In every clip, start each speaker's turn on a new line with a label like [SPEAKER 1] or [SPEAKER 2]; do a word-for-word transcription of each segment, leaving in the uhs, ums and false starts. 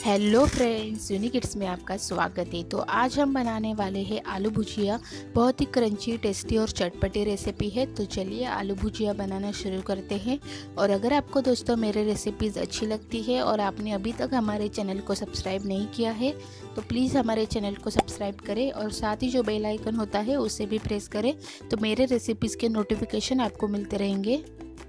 [SPEAKER 1] Hello friends, यूनिकिड्स में आपका स्वागत है। तो आज हम बनाने वाले हैं आलू भुजिया। बहुत ही क्रंची, टेस्टी और चटपटी रेसिपी है। तो चलिए आलू भुजिया बनाना शुरू करते हैं। और अगर आपको दोस्तों मेरे रेसिपीज़ अच्छी लगती है और आपने अभी तक हमारे चैनल को सब्सक्राइब नहीं किया है तो प्लीज़ हमारे चैनल को सब्सक्राइब करें और साथ ही जो बेल आइकन होता है उसे भी प्रेस करें, तो मेरे रेसिपीज़ के नोटिफिकेशन आपको मिलते रहेंगे।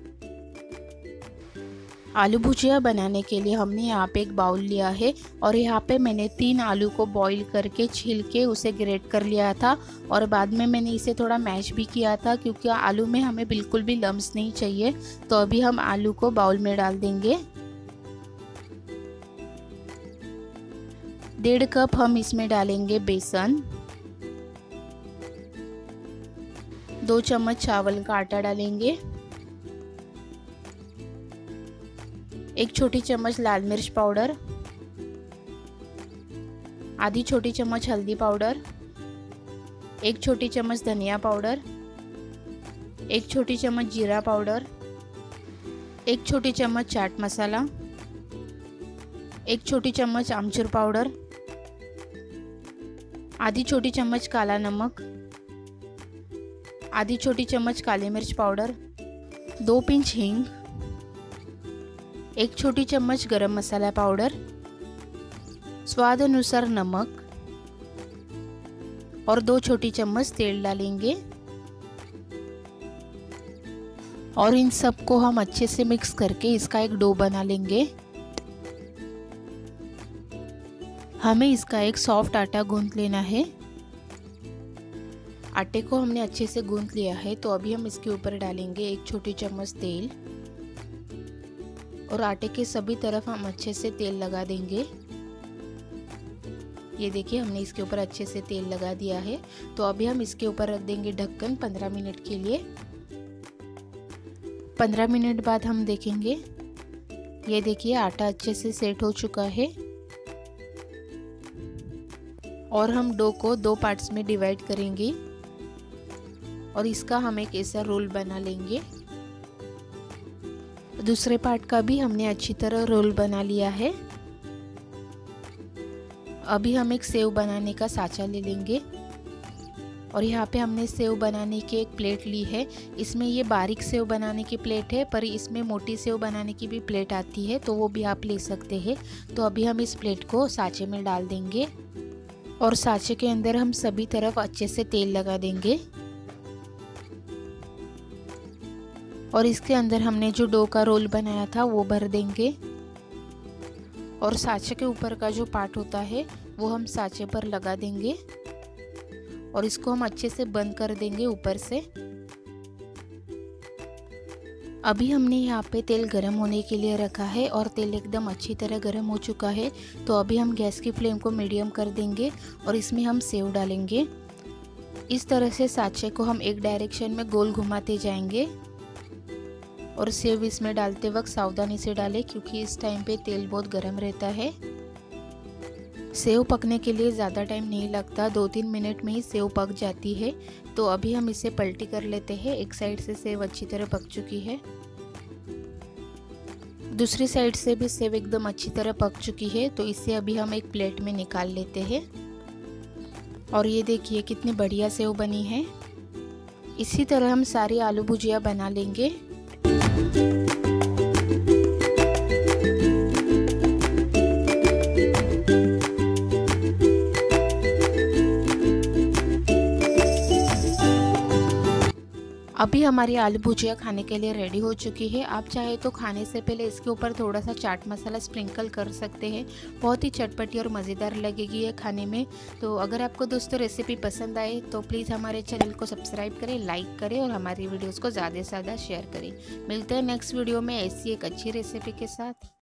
[SPEAKER 1] आलू भुजिया बनाने के लिए हमने यहाँ पे एक बाउल लिया है और यहाँ पे मैंने तीन आलू को बॉईल करके छील के उसे ग्रेट कर लिया था और बाद में मैंने इसे थोड़ा मैश भी किया था, क्योंकि आलू में हमें बिल्कुल भी लम्स नहीं चाहिए। तो अभी हम आलू को बाउल में डाल देंगे। डेढ़ कप हम इसमें डालेंगे बेसन, दो चम्मच चावल का आटा डालेंगे, एक छोटी चम्मच लाल मिर्च पाउडर, आधी छोटी चम्मच हल्दी पाउडर, एक छोटी चम्मच धनिया पाउडर, एक छोटी चम्मच जीरा पाउडर, एक छोटी चम्मच चाट मसाला, एक छोटी चम्मच आमचूर पाउडर, आधी छोटी चम्मच काला नमक, आधी छोटी चम्मच काली मिर्च पाउडर, दो पिंच हींग, एक छोटी चम्मच गरम मसाला पाउडर, स्वाद अनुसार नमक और दो छोटी चम्मच तेल डालेंगे। और इन सब को हम अच्छे से मिक्स करके इसका एक डो बना लेंगे। हमें इसका एक सॉफ्ट आटा गूंथ लेना है। आटे को हमने अच्छे से गूंथ लिया है। तो अभी हम इसके ऊपर डालेंगे एक छोटी चम्मच तेल और आटे के सभी तरफ हम अच्छे से तेल लगा देंगे। ये देखिए, हमने इसके ऊपर अच्छे से तेल लगा दिया है। तो अभी हम इसके ऊपर रख देंगे ढक्कन पंद्रह मिनट के लिए। पंद्रह मिनट बाद हम देखेंगे। ये देखिए, आटा अच्छे से सेट हो चुका है और हम डो को दो पार्ट्स में डिवाइड करेंगे और इसका हम एक ऐसा रोल बना लेंगे। दूसरे पार्ट का भी हमने अच्छी तरह रोल बना लिया है। अभी हम एक सेव बनाने का साँचा ले लेंगे और यहाँ पे हमने सेव बनाने की एक प्लेट ली है। इसमें ये बारीक सेव बनाने की प्लेट है, पर इसमें मोटी सेव बनाने की भी प्लेट आती है, तो वो भी आप ले सकते हैं। तो अभी हम इस प्लेट को साँचे में डाल देंगे और साँचे के अंदर हम सभी तरफ अच्छे से तेल लगा देंगे। और इसके अंदर हमने जो डो का रोल बनाया था वो भर देंगे और साँचे के ऊपर का जो पार्ट होता है वो हम साँचे पर लगा देंगे और इसको हम अच्छे से बंद कर देंगे ऊपर से। अभी हमने यहाँ पे तेल गरम होने के लिए रखा है और तेल एकदम अच्छी तरह गरम हो चुका है। तो अभी हम गैस की फ्लेम को मीडियम कर देंगे और इसमें हम सेव डालेंगे। इस तरह से साँचे को हम एक डायरेक्शन में गोल घुमाते जाएंगे और सेव इसमें डालते वक्त सावधानी से डालें, क्योंकि इस टाइम पे तेल बहुत गर्म रहता है। सेव पकने के लिए ज़्यादा टाइम नहीं लगता, दो तीन मिनट में ही सेव पक जाती है। तो अभी हम इसे पलटी कर लेते हैं। एक साइड से सेव अच्छी तरह पक चुकी है, दूसरी साइड से भी सेव एकदम अच्छी तरह पक चुकी है। तो इसे अभी हम एक प्लेट में निकाल लेते हैं। और ये देखिए कितनी बढ़िया सेव बनी है। इसी तरह हम सारी आलू भुजिया बना लेंगे। अभी हमारी आलू भुजिया खाने के लिए रेडी हो चुकी है। आप चाहे तो खाने से पहले इसके ऊपर थोड़ा सा चाट मसाला स्प्रिंकल कर सकते हैं। बहुत ही चटपटी और मज़ेदार लगेगी ये खाने में। तो अगर आपको दोस्तों रेसिपी पसंद आए तो प्लीज़ हमारे चैनल को सब्सक्राइब करें, लाइक करें और हमारी वीडियोज़ को ज़्यादा से ज़्यादा शेयर करें। मिलते हैं नेक्स्ट वीडियो में ऐसी एक अच्छी रेसिपी के साथ।